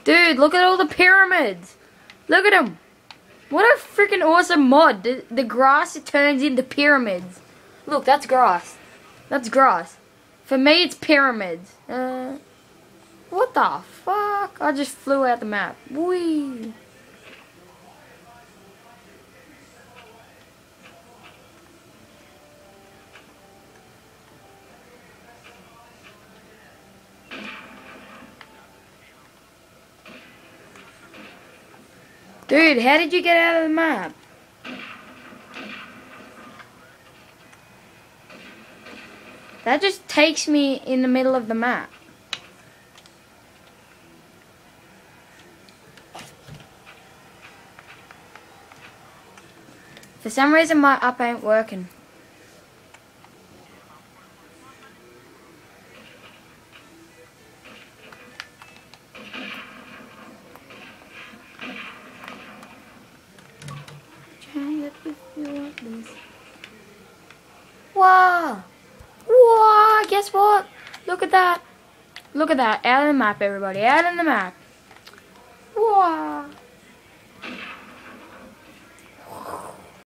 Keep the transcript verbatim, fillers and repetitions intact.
Dude, look at all the pyramids. Look at them. What a freaking awesome mod. The, the grass it turns into pyramids. Look, that's grass. That's grass. For me, it's pyramids. Uh, what the fuck? I just flew out the map. Whee. Dude, how did you get out of the map? That just takes me in the middle of the map. For some reason my up ain't working. Wow! Wow! Guess what? Look at that! Look at that! Out of the map, everybody! Out of the map! Wow!